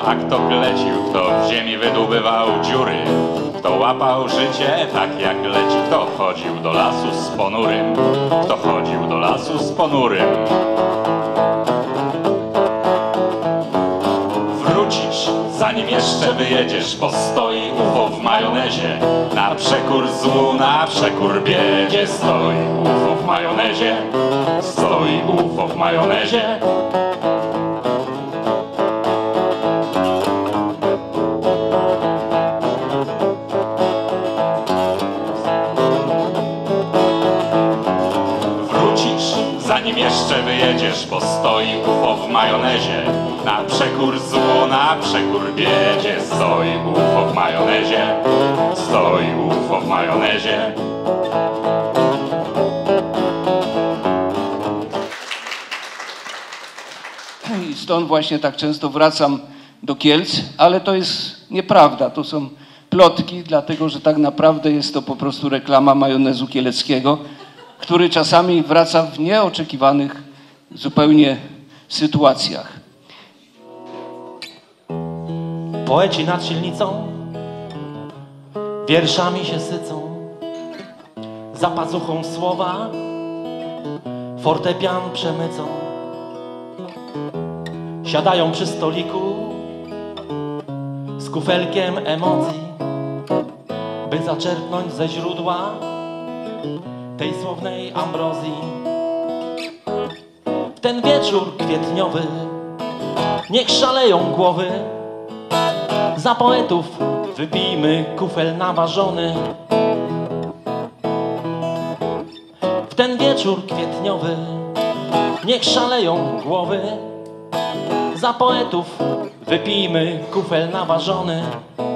a kto glecił, kto w ziemi wydłubywał dziury, kto łapał życie tak jak leci, kto chodził do lasu z ponurym, kto chodził do lasu z ponurym. Wrócisz, zanim jeszcze wyjedziesz, bo stoi UFO w majonezie. Na przekór złu, na przekór biedzie, stoi UFO w majonezie, stoi UFO w majonezie. Zanim jeszcze wyjedziesz, bo stoi UFO w majonezie. Na przekór złu, na przekór biedzie, stoi UFO w majonezie, stoi UFO w majonezie. I stąd właśnie tak często wracam do Kielc, ale to jest nieprawda, to są plotki, dlatego że tak naprawdę jest to po prostu reklama majonezu kieleckiego, który czasami wraca w nieoczekiwanych zupełnie sytuacjach. Poeci nad silnicą wierszami się sycą, za pazuchą słowa fortepian przemycą. Siadają przy stoliku z kufelkiem emocji, by zaczerpnąć ze źródła tej słownej ambrozji. W ten wieczór kwietniowy niech szaleją głowy, za poetów wypijmy kufel naważony. W ten wieczór kwietniowy niech szaleją głowy, za poetów wypijmy kufel naważony.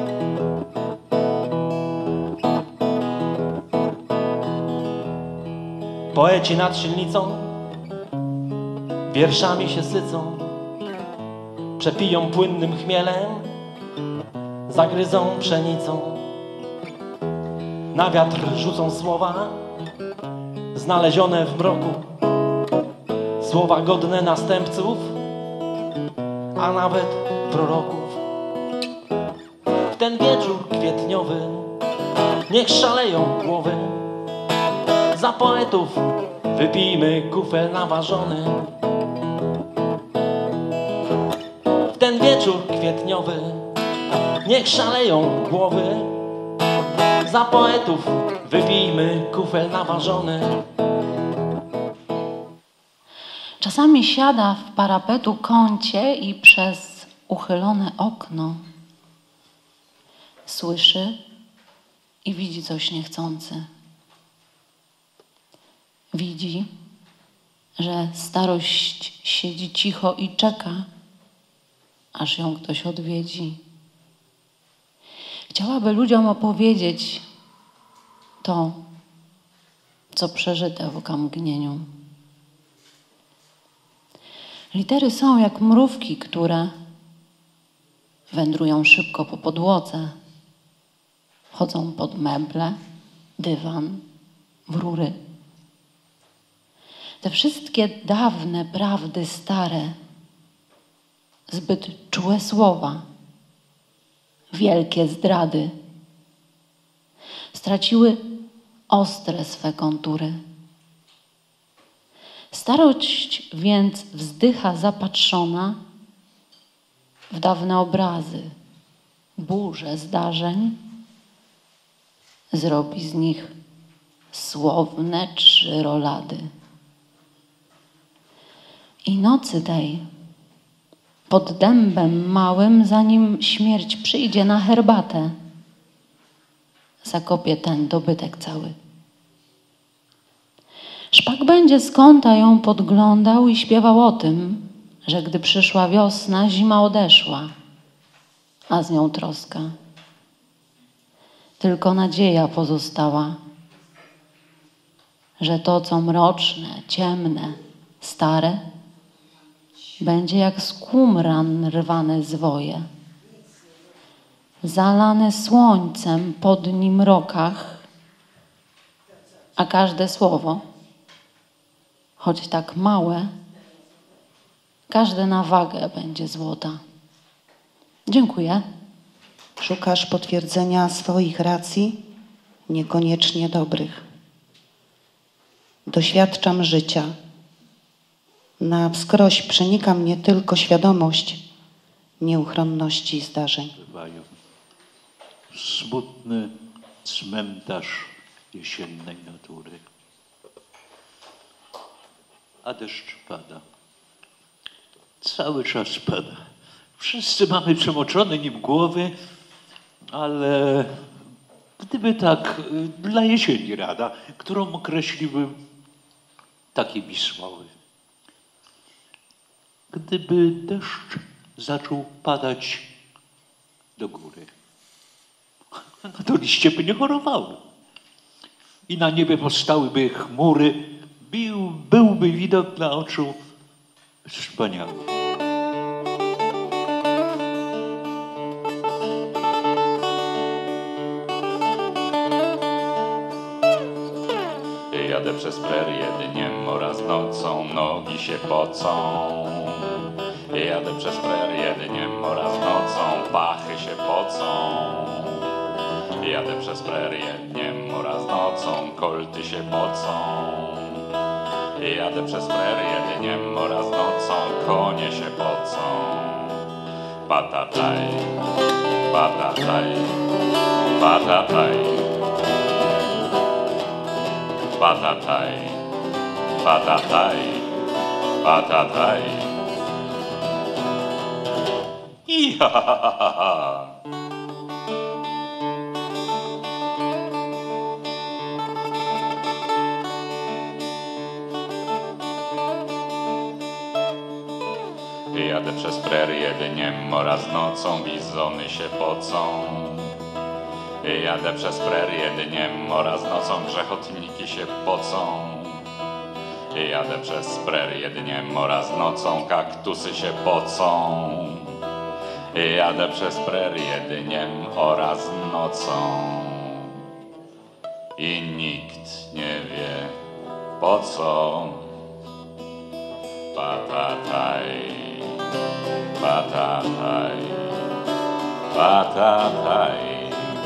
Poeci nad silnicą wierszami się sycą, przepiją płynnym chmielem, zagryzą pszenicą. Na wiatr rzucą słowa znalezione w mroku, słowa godne następców, a nawet proroków. W ten wieczór kwietniowy niech szaleją głowy, za poetów wypijmy kufel naważony. W ten wieczór kwietniowy niech szaleją głowy, za poetów wypijmy kufel naważony. Czasami siada w parapetu kącie i przez uchylone okno słyszy i widzi coś niechcący. Widzi, że starość siedzi cicho i czeka, aż ją ktoś odwiedzi. Chciałaby ludziom opowiedzieć to, co przeżyte w okamgnieniu. Litery są jak mrówki, które wędrują szybko po podłodze, wchodzą pod meble, dywan, w rury. Te wszystkie dawne prawdy stare, zbyt czułe słowa, wielkie zdrady, straciły ostre swe kontury. Starość więc wzdycha zapatrzona w dawne obrazy, burze zdarzeń, zrobi z nich słowne 3 rolady. I nocy tej, pod dębem małym, zanim śmierć przyjdzie na herbatę, zakopie ten dobytek cały. Szpak będzie z kąta ją podglądał i śpiewał o tym, że gdy przyszła wiosna, zima odeszła, a z nią troska. Tylko nadzieja pozostała, że to, co mroczne, ciemne, stare, będzie jak z kumran rwane zwoje, zalane słońcem pod nim rokach, a każde słowo, choć tak małe, każde na wagę będzie złota. Dziękuję. Szukasz potwierdzenia swoich racji, niekoniecznie dobrych. Doświadczam życia. Na wskroś przenika mnie tylko świadomość nieuchronności zdarzeń. Bywają. Smutny cmentarz jesiennej natury. A deszcz pada. Cały czas pada. Wszyscy mamy przemoczone nim głowy, ale gdyby tak dla jesieni rada, którą określiłbym takimi słowy. Gdyby deszcz zaczął padać do góry, no to liście by nie chorowały. I na niebie powstałyby chmury, byłby widok dla oczu wspaniały. Jadę przez prerię dniem oraz nocą, nogi się pocą. Jadę przez prerię dniem oraz nocą, pachy się pocą. Jadę przez prerię dniem oraz nocą, kolty się pocą. Jadę przez prerię dniem oraz nocą, konie się pocą. Patataj, patataj, patataj. Patataj, patataj, patataj. Iha. Jadę przez prerię dniem oraz nocą, bizony się pocą. Jadę przez prerię dniem oraz nocą, grzechotniki się pocą. Jadę przez prerię dniem oraz nocą, kaktusy się pocą. Jadę przez prerię dniem oraz nocą. I nikt nie wie po co. Patataj, patataj, patataj.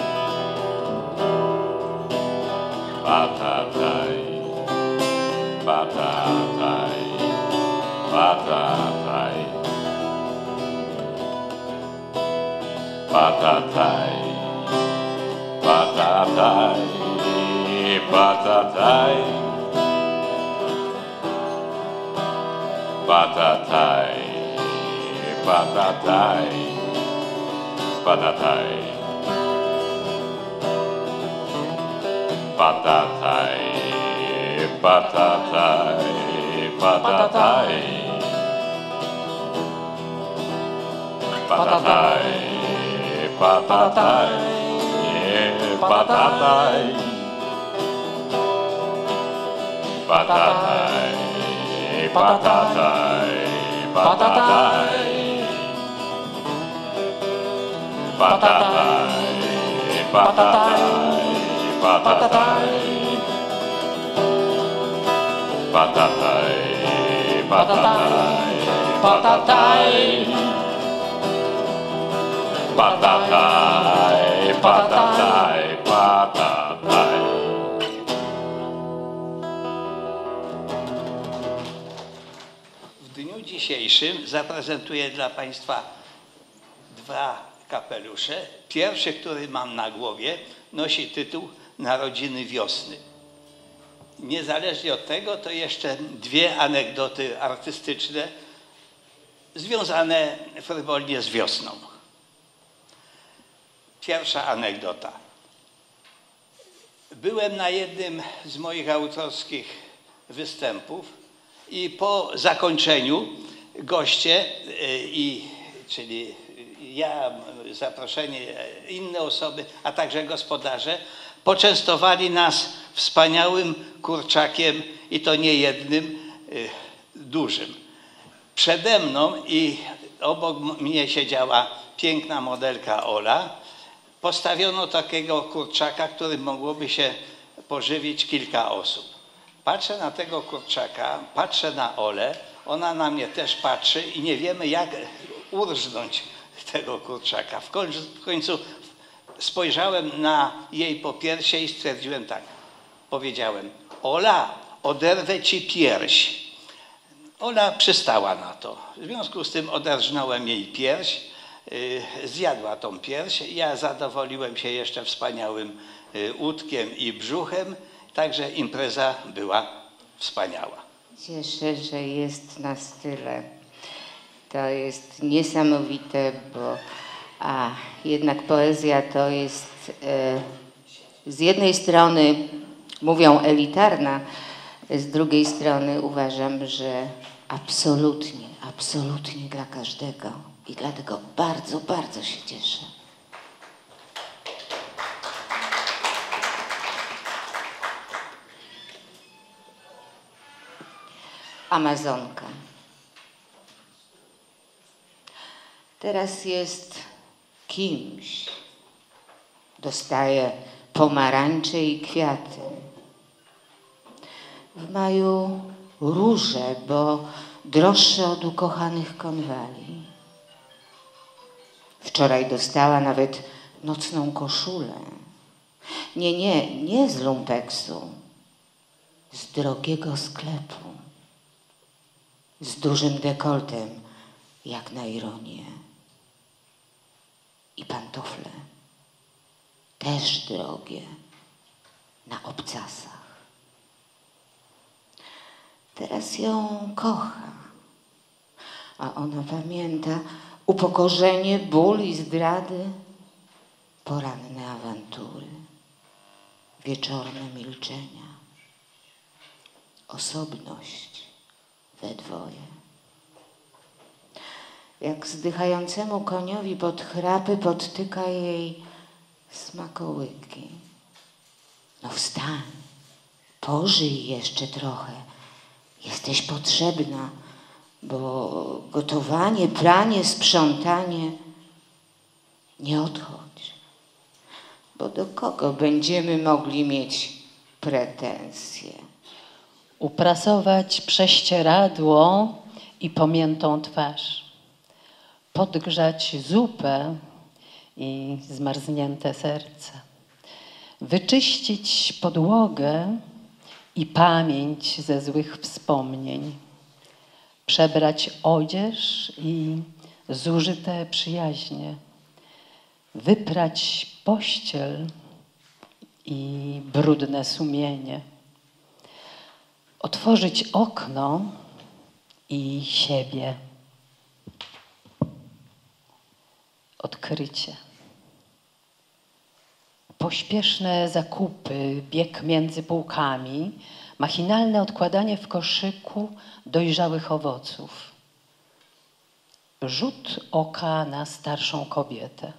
Patataj, patataj, patataj. Patataj, patataj, patataj. Patataj, patataj, patataj. Patataj, patataj, patataj. Patataj, patataj, patataj. Patataj, patataj, patataj. Patataj, patataj. Patataj, patataj, patataj, patataj. Patataj, patataj, patataj. W dniu dzisiejszym zaprezentuję dla Państwa dwa kapelusze. Pierwszy, który mam na głowie, nosi tytuł Narodziny wiosny. Niezależnie od tego, to jeszcze dwie anegdoty artystyczne związane frywolnie z wiosną. Pierwsza anegdota. Byłem na jednym z moich autorskich występów i po zakończeniu goście, czyli ja, zaproszeni inne osoby, a także gospodarze, poczęstowali nas wspaniałym kurczakiem i to nie jednym, dużym. Przede mną i obok mnie siedziała piękna modelka Ola. Postawiono takiego kurczaka, którym mogłoby się pożywić kilka osób. Patrzę na tego kurczaka, patrzę na Olę, ona na mnie też patrzy i nie wiemy, jak urżnąć tego kurczaka. W końcu spojrzałem na jej popiersie i stwierdziłem tak. Powiedziałem: Ola, oderwę ci pierś. Ola przystała na to. W związku z tym oderżnąłem jej pierś, zjadła tą pierś. Ja zadowoliłem się jeszcze wspaniałym łódkiem i brzuchem, także impreza była wspaniała. Cieszę, że jest nas tyle. To jest niesamowite, bo jednak poezja to jest z jednej strony mówią elitarna, z drugiej strony uważam, że absolutnie, absolutnie dla każdego i dlatego bardzo, bardzo się cieszę. Amazonka. Teraz jest kimś. Dostaje pomarańcze i kwiaty. W maju róże, bo droższe od ukochanych konwali. Wczoraj dostała nawet nocną koszulę. Nie z lumpeksu, z drogiego sklepu. Z dużym dekoltem, jak na ironię. I pantofle, też drogie, na obcasach. Teraz ją kocha, a ona pamięta upokorzenie, ból i zdrady, poranne awantury, wieczorne milczenia, osobność we dwoje. Jak zdychającemu koniowi pod chrapy podtyka jej smakołyki. No wstań, pożyj jeszcze trochę. Jesteś potrzebna, bo gotowanie, pranie, sprzątanie, nie odchodź. Bo do kogo będziemy mogli mieć pretensje? Uprasować prześcieradło i pomiętą twarz. Podgrzać zupę i zmarznięte serce. Wyczyścić podłogę i pamięć ze złych wspomnień. Przebrać odzież i zużyte przyjaźnie. Wyprać pościel i brudne sumienie. Otworzyć okno i siebie. Odkrycie. Pośpieszne zakupy, bieg między półkami, machinalne odkładanie w koszyku dojrzałych owoców. Rzut oka na starszą kobietę.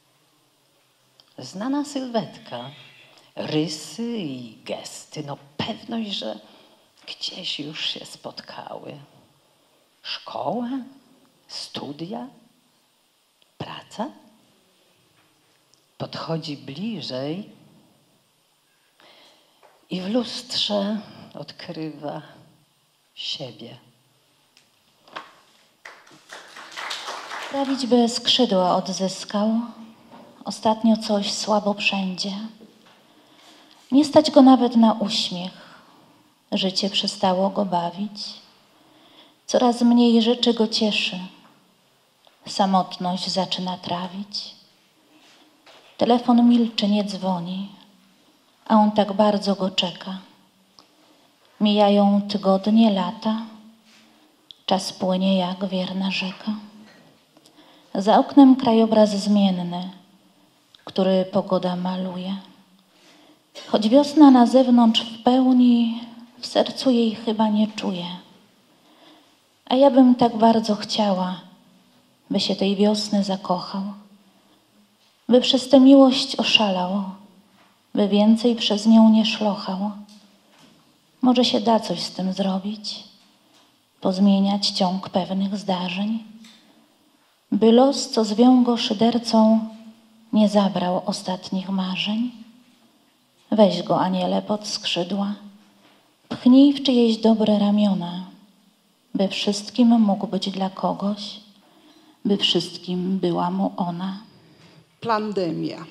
Znana sylwetka, rysy i gesty, no pewność, że gdzieś już się spotkały. Szkoła, studia, praca. Podchodzi bliżej i w lustrze odkrywa siebie. Sprawić, by skrzydła odzyskał, ostatnio coś słabo wszędzie. Nie stać go nawet na uśmiech, życie przestało go bawić. Coraz mniej rzeczy go cieszy, samotność zaczyna trawić. Telefon milczy, nie dzwoni, a on tak bardzo go czeka. Mijają tygodnie, lata, czas płynie jak wierna rzeka. Za oknem krajobraz zmienny, który pogoda maluje. Choć wiosna na zewnątrz w pełni, w sercu jej chyba nie czuje. A ja bym tak bardzo chciała, by się tej wiosny zakochał, by przez tę miłość oszalał, by więcej przez nią nie szlochał. Może się da coś z tym zrobić, pozmieniać ciąg pewnych zdarzeń, by los, co zwiął go szydercą, nie zabrał ostatnich marzeń. Weź go, aniele, pod skrzydła, pchnij w czyjeś dobre ramiona, by wszystkim mógł być dla kogoś, by wszystkim była mu ona. Pandemia.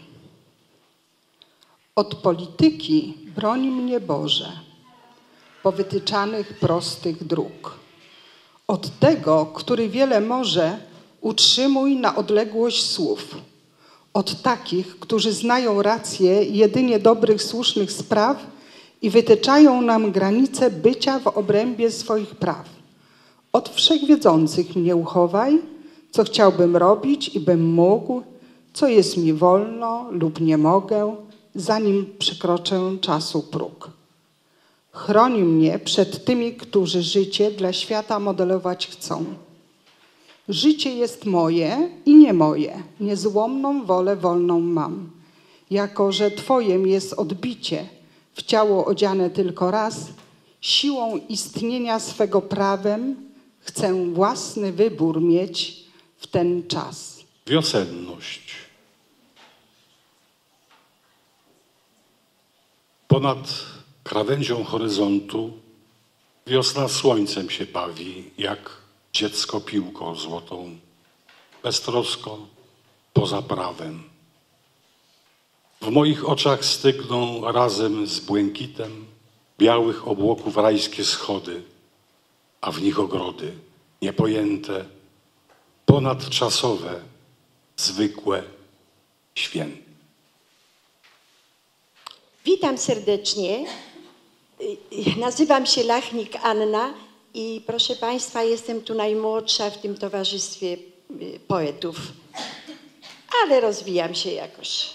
Od polityki broń mnie Boże, powytyczanych prostych dróg. Od tego, który wiele może, utrzymuj na odległość słów. Od takich, którzy znają rację jedynie dobrych, słusznych spraw i wytyczają nam granice bycia w obrębie swoich praw. Od wszechwiedzących mnie uchowaj, co chciałbym robić i bym mógł, co jest mi wolno lub nie mogę, zanim przekroczę czasu próg. Chroń mnie przed tymi, którzy życie dla świata modelować chcą. Życie jest moje i nie moje, niezłomną wolę wolną mam. Jako że Twojem jest odbicie, w ciało odziane tylko raz, siłą istnienia swego prawem chcę własny wybór mieć w ten czas. Wiosenność. Ponad krawędzią horyzontu wiosna słońcem się bawi, jak dziecko piłką złotą, beztrosko, poza prawem. W moich oczach stygną razem z błękitem białych obłoków rajskie schody, a w nich ogrody niepojęte, ponadczasowe, zwykłe, święte. Witam serdecznie. Nazywam się Lachnik Anna i proszę Państwa, jestem tu najmłodsza w tym towarzystwie poetów, ale rozwijam się jakoś.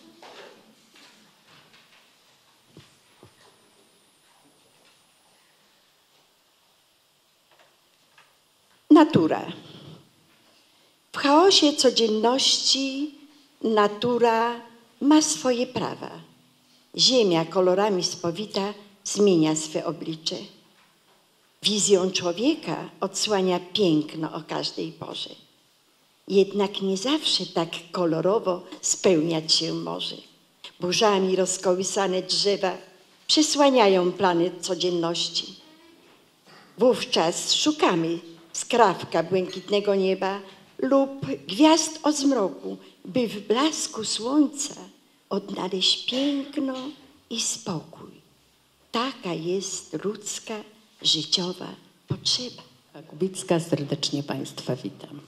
Natura. W chaosie codzienności natura ma swoje prawa. Ziemia kolorami spowita zmienia swe oblicze. Wizją człowieka odsłania piękno o każdej porze. Jednak nie zawsze tak kolorowo spełniać się może. Burzami rozkołysane drzewa przysłaniają plany codzienności. Wówczas szukamy skrawka błękitnego nieba lub gwiazd o zmroku, by w blasku słońca odnaleźć piękno i spokój. Taka jest ludzka, życiowa potrzeba. Kubicka, serdecznie Państwa witam.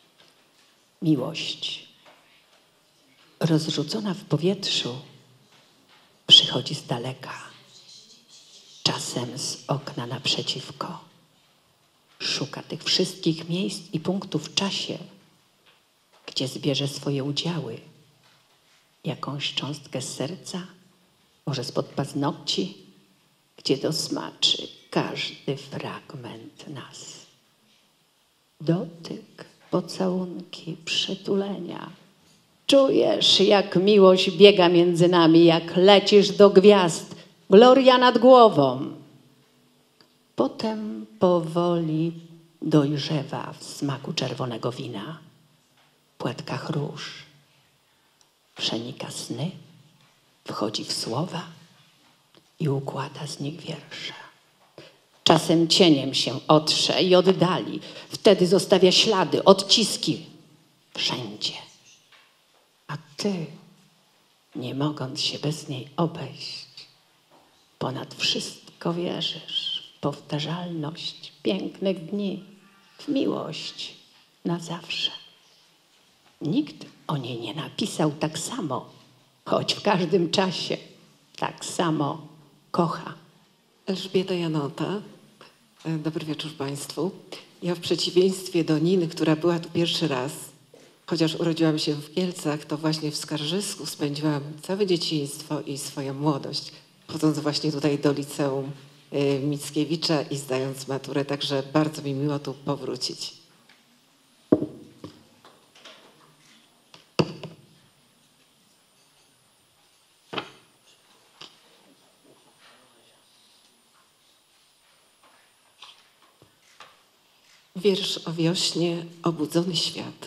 Miłość rozrzucona w powietrzu przychodzi z daleka, czasem z okna naprzeciwko. Szuka tych wszystkich miejsc i punktów w czasie, gdzie zbierze swoje udziały, jakąś cząstkę z serca, może spod paznokci, gdzie dosmaczy każdy fragment nas. Dotyk, pocałunki, przytulenia. Czujesz, jak miłość biega między nami, jak lecisz do gwiazd, gloria nad głową. Potem powoli dojrzewa w smaku czerwonego wina, w płatkach róż. Przenika sny, wchodzi w słowa i układa z nich wiersze. Czasem cieniem się otrze i oddali. Wtedy zostawia ślady, odciski wszędzie. A ty, nie mogąc się bez niej obejść, ponad wszystko wierzysz w powtarzalność pięknych dni, w miłość na zawsze. Nikt o niej nie napisał tak samo, choć w każdym czasie tak samo kocha. Elżbieta Janota. Dobry wieczór Państwu. Ja w przeciwieństwie do Niny, która była tu pierwszy raz, chociaż urodziłam się w Kielcach, to właśnie w Skarżysku spędziłam całe dzieciństwo i swoją młodość, chodząc właśnie tutaj do liceum Mickiewicza i zdając maturę, także bardzo mi miło tu powrócić. Wiersz o wiośnie, obudzony świat.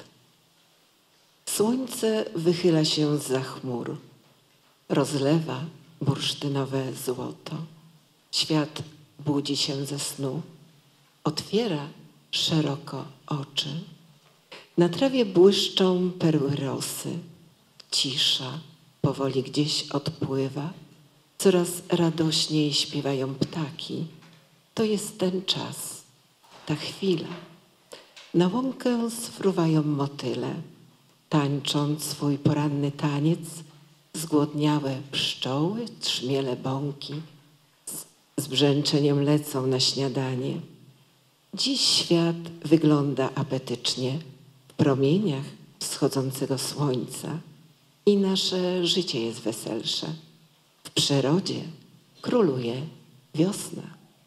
Słońce wychyla się zza chmur, rozlewa bursztynowe złoto. Świat budzi się ze snu, otwiera szeroko oczy. Na trawie błyszczą perły rosy. Cisza powoli gdzieś odpływa. Coraz radośniej śpiewają ptaki. To jest ten czas, ta chwila. Na łąkę sfruwają motyle, tańcząc swój poranny taniec. Zgłodniałe pszczoły, trzmiele bąki z brzęczeniem lecą na śniadanie. Dziś świat wygląda apetycznie w promieniach wschodzącego słońca i nasze życie jest weselsze. W przyrodzie króluje wiosna.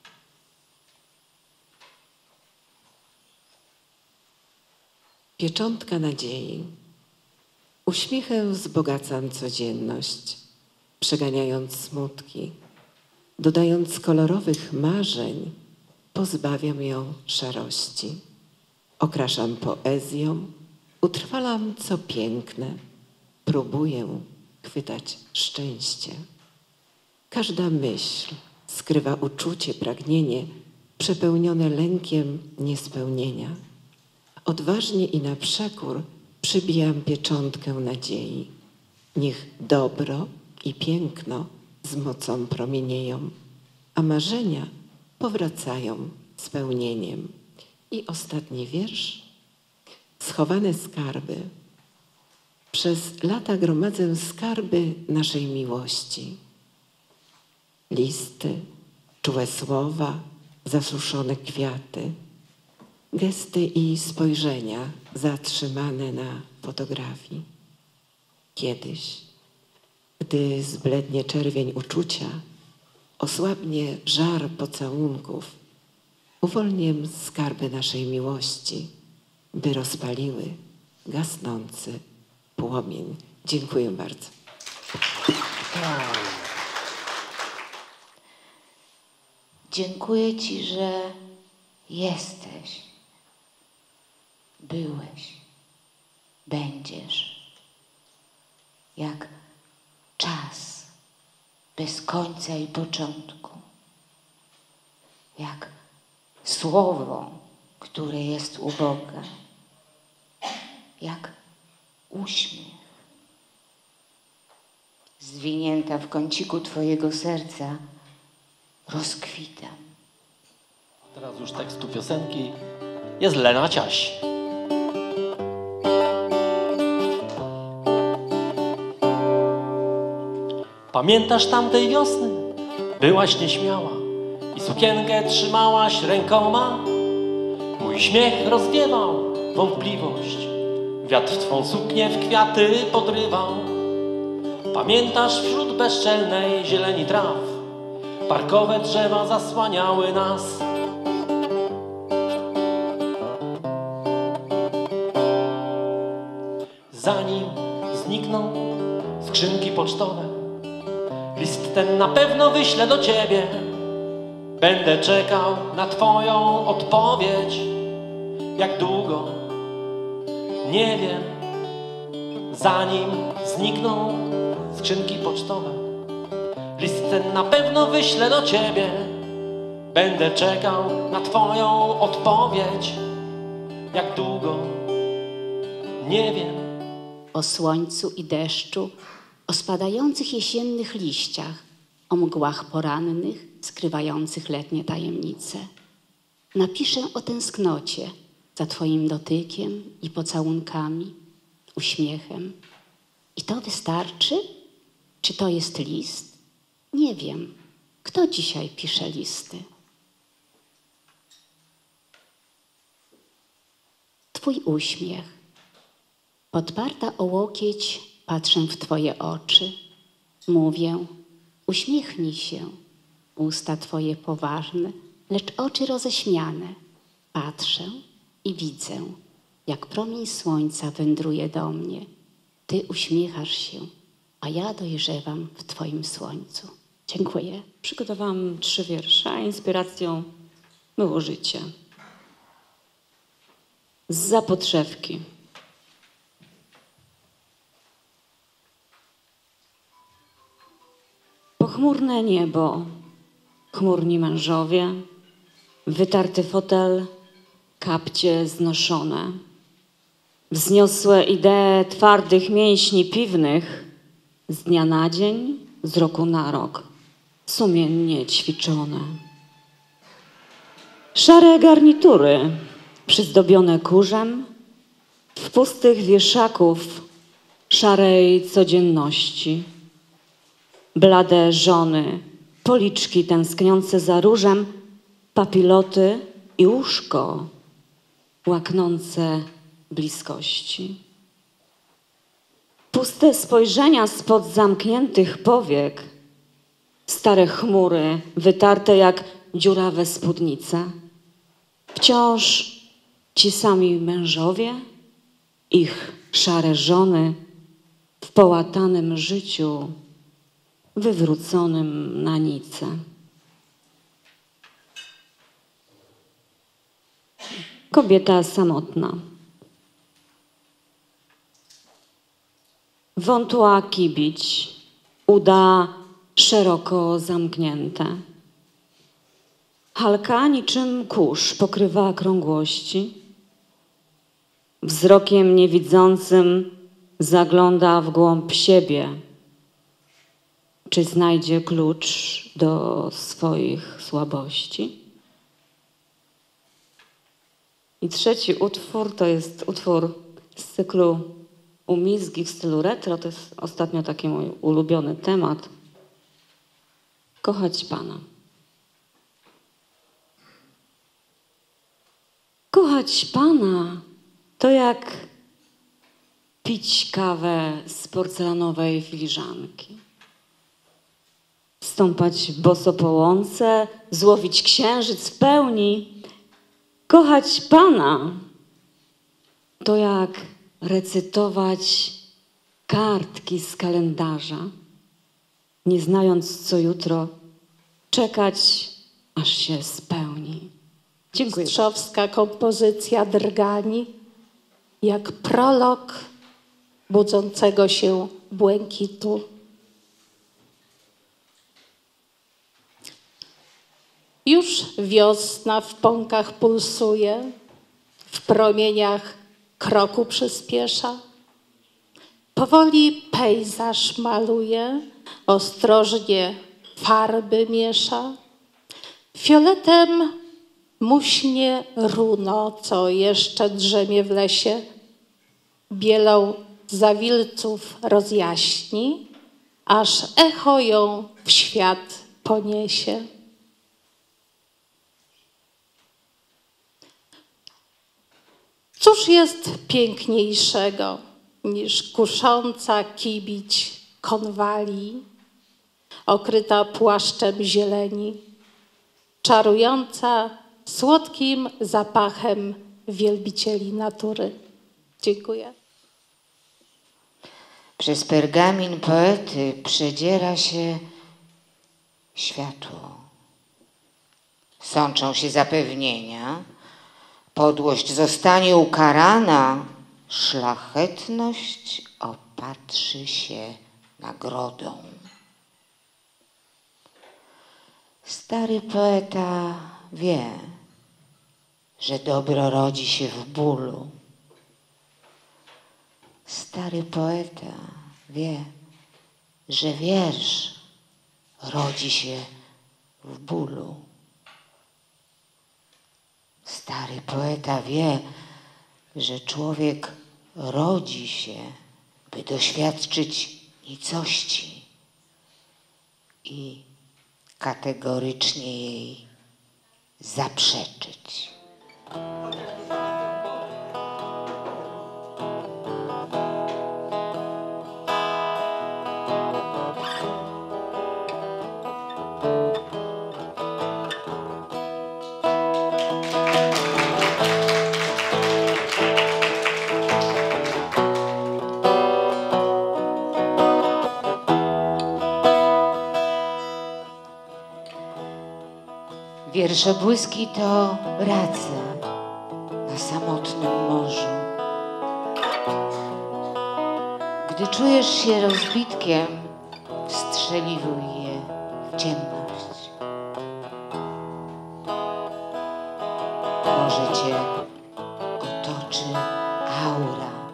Pieczątka nadziei. Uśmiechem wzbogacam codzienność, przeganiając smutki. Dodając kolorowych marzeń, pozbawiam ją szarości. Okraszam poezją, utrwalam co piękne, próbuję chwytać szczęście. Każda myśl skrywa uczucie, pragnienie, przepełnione lękiem niespełnienia. Odważnie i na przekór przybijam pieczątkę nadziei. Niech dobro i piękno z mocą promienieją, a marzenia powracają spełnieniem. I ostatni wiersz. Schowane skarby. Przez lata gromadzę skarby naszej miłości. Listy, czułe słowa, zasuszone kwiaty, gesty i spojrzenia zatrzymane na fotografii. Kiedyś, gdy zblednie czerwień uczucia, osłabnie żar pocałunków, uwolnię skarby naszej miłości, by rozpaliły gasnący płomień. Dziękuję bardzo. Dziękuję Ci, że jesteś, byłeś, będziesz. Jak czas bez końca i początku. Jak słowo, które jest u Boga. Jak uśmiech. Zwinięta w kąciku Twojego serca rozkwitam. Teraz już tekstu piosenki jest Lena Ciaś. Pamiętasz tamtej wiosny? Byłaś nieśmiała i sukienkę trzymałaś rękoma. Mój śmiech rozwiewał wątpliwość, wiatr twą suknię w kwiaty podrywał. Pamiętasz wśród bezczelnej zieleni traw, parkowe drzewa zasłaniały nas. Zanim znikną skrzynki pocztowe, list ten na pewno wyślę do ciebie. Będę czekał na twoją odpowiedź. Jak długo? Nie wiem. Zanim znikną skrzynki pocztowe, list ten na pewno wyślę do ciebie. Będę czekał na twoją odpowiedź. Jak długo? Nie wiem. O słońcu i deszczu, o spadających jesiennych liściach, o mgłach porannych skrywających letnie tajemnice. Napiszę o tęsknocie za twoim dotykiem i pocałunkami, uśmiechem. I to wystarczy? Czy to jest list? Nie wiem. Kto dzisiaj pisze listy? Twój uśmiech. Podparta o łokieć patrzę w twoje oczy. Mówię, uśmiechnij się. Usta twoje poważne, lecz oczy roześmiane. Patrzę i widzę, jak promień słońca wędruje do mnie. Ty uśmiechasz się, a ja dojrzewam w twoim słońcu. Dziękuję. Przygotowałam 3 wiersze, a inspiracją było życie. Zza podszewki. Pochmurne niebo, chmurni mężowie, wytarty fotel, kapcie znoszone. Wzniosłe idee twardych mięśni piwnych z dnia na dzień, z roku na rok, sumiennie ćwiczone. Szare garnitury przyzdobione kurzem w pustych wieszaków szarej codzienności. Blade żony, policzki tęskniące za różem, papiloty i łóżko łaknące bliskości. Puste spojrzenia spod zamkniętych powiek, stare chmury wytarte jak dziurawe spódnice. Wciąż ci sami mężowie, ich szare żony w połatanym życiu, wywróconym na nicę. Kobieta samotna. Wątła kibić, uda szeroko zamknięte. Halka niczym kurz pokrywa krągłości. Wzrokiem niewidzącym zagląda w głąb siebie. Czy znajdzie klucz do swoich słabości? I trzeci utwór to jest utwór z cyklu Umizgi w stylu retro. To jest ostatnio taki mój ulubiony temat. Kochać Pana. Kochać Pana to jak pić kawę z porcelanowej filiżanki. Stąpać boso po łące, złowić księżyc w pełni. Kochać Pana to jak recytować kartki z kalendarza, nie znając co jutro, czekać aż się spełni. Dziękuję. Mistrzowska kompozycja drgani, jak prolog budzącego się błękitu. Już wiosna w pąkach pulsuje, w promieniach kroku przyspiesza. Powoli pejzaż maluje, ostrożnie farby miesza. Fioletem muśnie runo, co jeszcze drzemie w lesie. Bielą zawilców rozjaśni, aż echo ją w świat poniesie. Cóż jest piękniejszego niż kusząca kibić konwalii, okryta płaszczem zieleni, czarująca słodkim zapachem wielbicieli natury. Dziękuję. Przez pergamin poety przedziera się światło. Sączą się zapewnienia, podłość zostanie ukarana, szlachetność opatrzy się nagrodą. Stary poeta wie, że dobro rodzi się w bólu. Stary poeta wie, że wiersz rodzi się w bólu. Stary poeta wie, że człowiek rodzi się, by doświadczyć nicości i kategorycznie jej zaprzeczyć. Wierszobłyski to race na samotnym morzu. Gdy czujesz się rozbitkiem, wstrzeliwuj je w ciemność. Może cię otoczy aura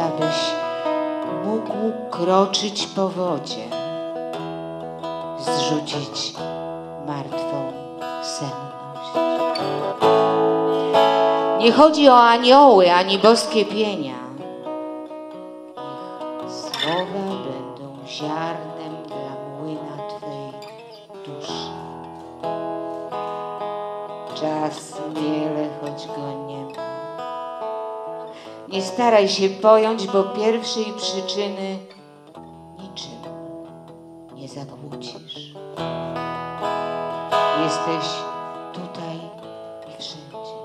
abyś mógł kroczyć po wodzie, zrzucić martwą senność. Nie chodzi o anioły ani boskie pienia. Niech słowa będą ziarnem dla młyna Twej duszy. Czas miele, choć go nie ma. Nie staraj się pojąć, bo pierwszej przyczyny niczym nie zakłócisz. Jesteś tutaj i wszędzie.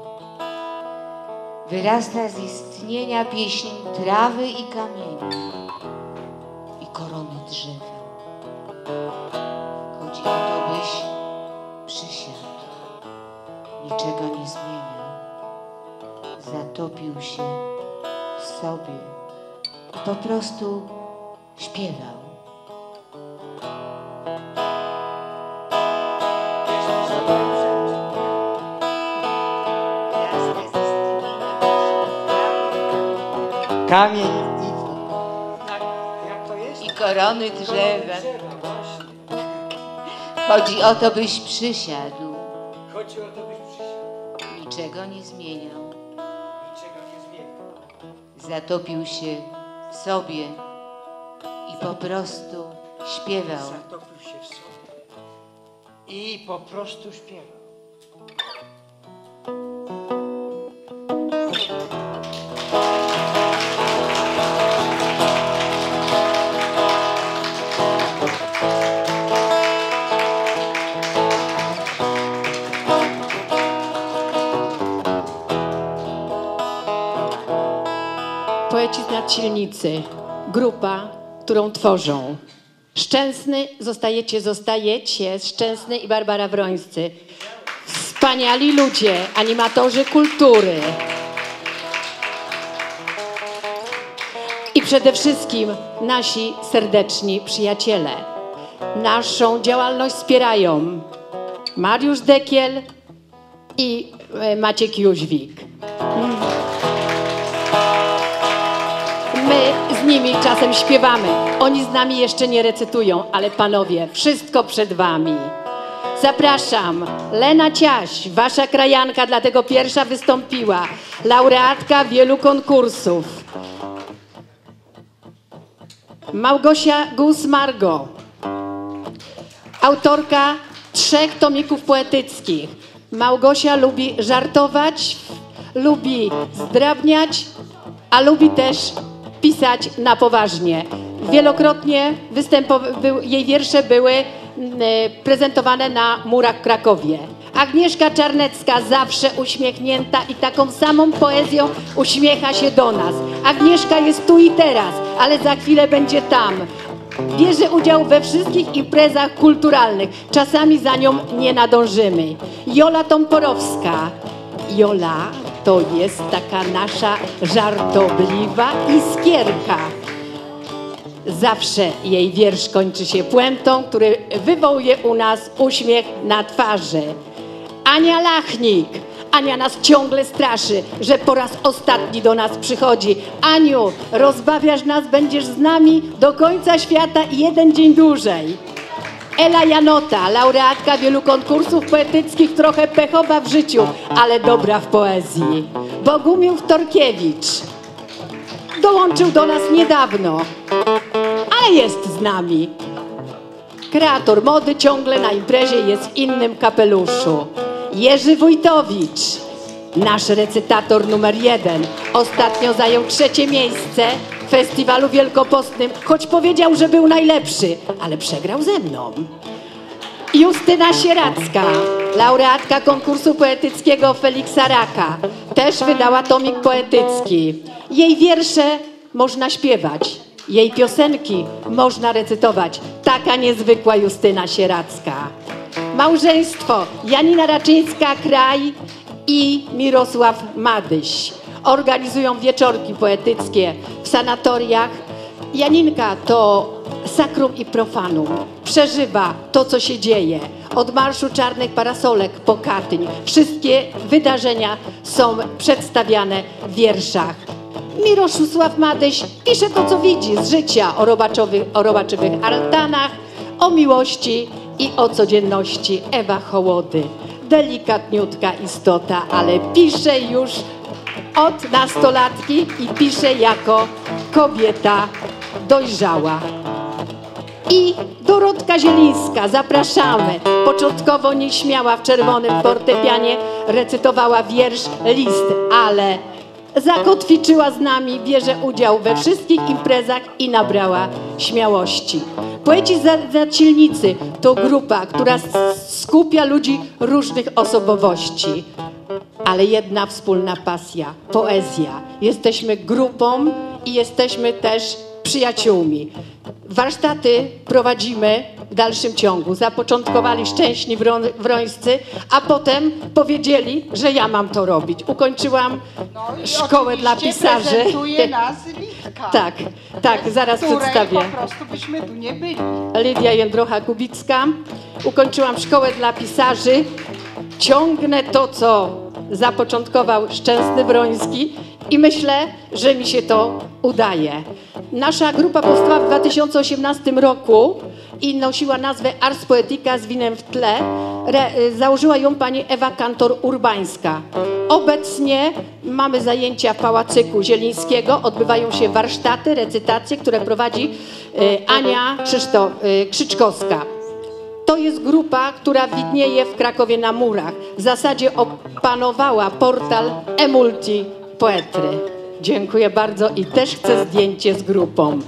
Wyrasta z istnienia pieśń trawy i kamieni i korony drzewa. Chodzi o to, byś przysiadł, niczego nie zmieniał, zatopił się w sobie i po prostu śpiewał. Kamień i korony drzewa. Chodzi o to, byś przysiadł. Chodzi o to, byś przysiadł. Niczego nie zmieniał. Niczego nie zmieniał. Zatopił się w sobie i po prostu śpiewał. Zatopił się w sobie i po prostu śpiewał. Poeci z Nadsilnicy, grupa, którą tworzą Szczęsny, zostajecie, Szczęsny i Barbara Wrońscy. Wspaniali ludzie, animatorzy kultury. I przede wszystkim nasi serdeczni przyjaciele. Naszą działalność wspierają Mariusz Dekiel i Maciek Jóźwik. My z nimi czasem śpiewamy. Oni z nami jeszcze nie recytują, ale panowie, wszystko przed wami. Zapraszam, Lena Ciaś, wasza krajanka, dlatego pierwsza wystąpiła. Laureatka wielu konkursów. Małgosia Gus-Margo, autorka 3 tomików poetyckich. Małgosia lubi żartować, lubi zdrabniać, a lubi też pisać na poważnie. Wielokrotnie jej wiersze były prezentowane na murach w Krakowie. Agnieszka Czarnecka, zawsze uśmiechnięta i taką samą poezją uśmiecha się do nas. Agnieszka jest tu i teraz, ale za chwilę będzie tam. Bierze udział we wszystkich imprezach kulturalnych. Czasami za nią nie nadążymy. Jola Tomporowska. Jola to jest taka nasza żartobliwa iskierka. Zawsze jej wiersz kończy się puentą, który wywołuje u nas uśmiech na twarzy. Ania Lachnik. Ania nas ciągle straszy, że po raz ostatni do nas przychodzi. Aniu, rozbawiasz nas, będziesz z nami do końca świata i 1 dzień dłużej. Ela Janota, laureatka wielu konkursów poetyckich, trochę pechowa w życiu, ale dobra w poezji. Bogumił Torkiewicz. Dołączył do nas niedawno, ale jest z nami. Kreator mody ciągle na imprezie jest w innym kapeluszu. Jerzy Wójtowicz, nasz recytator numer 1. Ostatnio zajął 3. miejsce w festiwalu wielkopostnym, choć powiedział, że był najlepszy, ale przegrał ze mną. Justyna Sieracka, laureatka konkursu poetyckiego Feliksa Raka, też wydała tomik poetycki. Jej wiersze można śpiewać, jej piosenki można recytować. Taka niezwykła Justyna Sieracka. Małżeństwo Janina Raczyńska-Kraj i Mirosław Madyś. Organizują wieczorki poetyckie w sanatoriach. Janinka to sakrum i profanum. Przeżywa to, co się dzieje. Od Marszu Czarnych Parasolek po Katyń. Wszystkie wydarzenia są przedstawiane w wierszach. Mirosław Madyś pisze to, co widzi z życia o robaczywych altanach, o miłości i o codzienności. Ewa Hołody, delikatniutka istota, ale pisze już od nastolatki i pisze jako kobieta dojrzała. I Dorotka Zielińska, zapraszamy. Początkowo nieśmiała w czerwonym fortepianie, recytowała wiersz List, ale zakotwiczyła z nami, bierze udział we wszystkich imprezach i nabrała śmiałości. Poeci Zacilnicy to grupa, która skupia ludzi różnych osobowości, ale jedna wspólna pasja, poezja. Jesteśmy grupą i jesteśmy też przyjaciółmi. Warsztaty prowadzimy w dalszym ciągu. Zapoczątkowali Szczęśni Wrońscy, a potem powiedzieli, że ja mam to robić. Ukończyłam szkołę dla pisarzy. Prezentuje nas Litka. Tak, zaraz przedstawię. Po prostu byśmy tu nie byli. Lidia Jędrocha-Kubicka. Ukończyłam szkołę dla pisarzy. Ciągnę to, co zapoczątkował Szczęsny Wroński i myślę, że mi się to udaje. Nasza grupa powstała w 2018 roku i nosiła nazwę Ars Poetica z winem w tle. Założyła ją pani Ewa Kantor-Urbańska. Obecnie mamy zajęcia w Pałacyku Zielińskiego. Odbywają się warsztaty, recytacje, które prowadzi Ania Krzyczkowska. To jest grupa, która widnieje w Krakowie na murach. W zasadzie opanowała portal e-multi Poetry. Dziękuję bardzo i też chcę zdjęcie z grupą.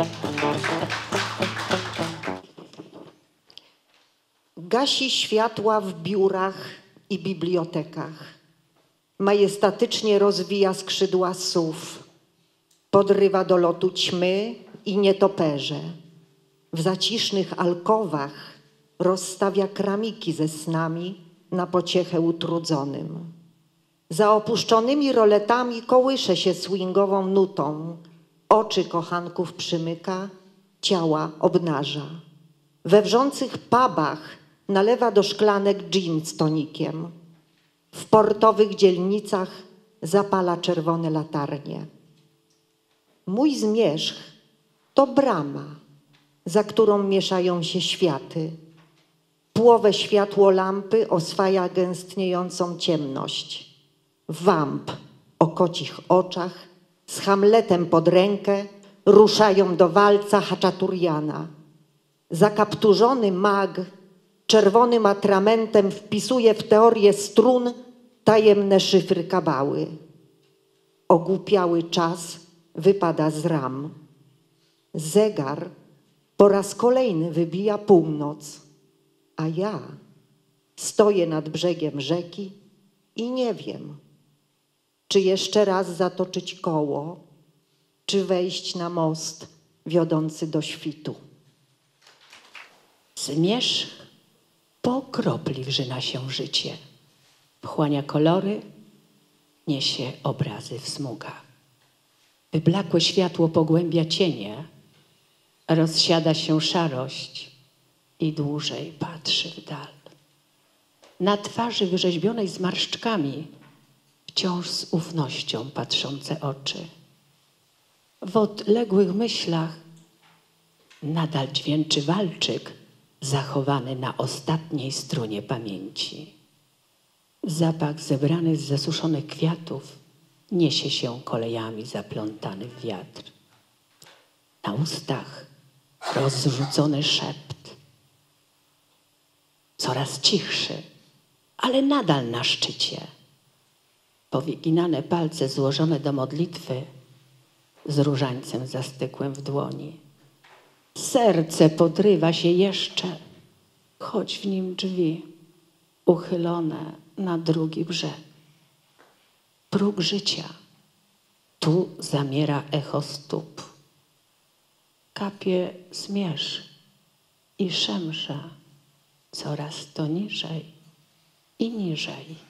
Gasi światła w biurach i bibliotekach. Majestatycznie rozwija skrzydła sów. Podrywa do lotu ćmy i nietoperze. W zacisznych alkowach rozstawia kramiki ze snami na pociechę utrudzonym. Za opuszczonymi roletami kołysze się swingową nutą. Oczy kochanków przymyka, ciała obnaża. We wrzących pubach nalewa do szklanek gin z tonikiem. W portowych dzielnicach zapala czerwone latarnie. Mój zmierzch to brama, za którą mieszają się światy. Płowe światło lampy oswaja gęstniejącą ciemność. Wamp o kocich oczach z Hamletem pod rękę ruszają do walca Haczaturiana. Zakapturzony mag czerwonym atramentem wpisuje w teorię strun tajemne szyfry kabały. Ogłupiały czas wypada z ram. Zegar po raz kolejny wybija północ, a ja stoję nad brzegiem rzeki i nie wiem, czy jeszcze raz zatoczyć koło, czy wejść na most wiodący do świtu. Zmierzch po kropli wrzyna się życie. Wchłania kolory, niesie obrazy w smugach. Wyblakłe światło pogłębia cienie, rozsiada się szarość i dłużej patrzy w dal. Na twarzy wyrzeźbionej zmarszczkami wciąż z ufnością patrzące oczy. W odległych myślach nadal dźwięczy walczyk zachowany na ostatniej strunie pamięci. Zapach zebranych z zasuszonych kwiatów niesie się kolejami zaplątany w wiatr. Na ustach rozrzucony szept. Coraz cichszy, ale nadal na szczycie. Powyginane palce złożone do modlitwy z różańcem zastygłym w dłoni. Serce podrywa się jeszcze, choć w nim drzwi uchylone na drugi brzeg. Próg życia, tu zamiera echo stóp. Kapie zmierzch i szemrza coraz to niżej i niżej.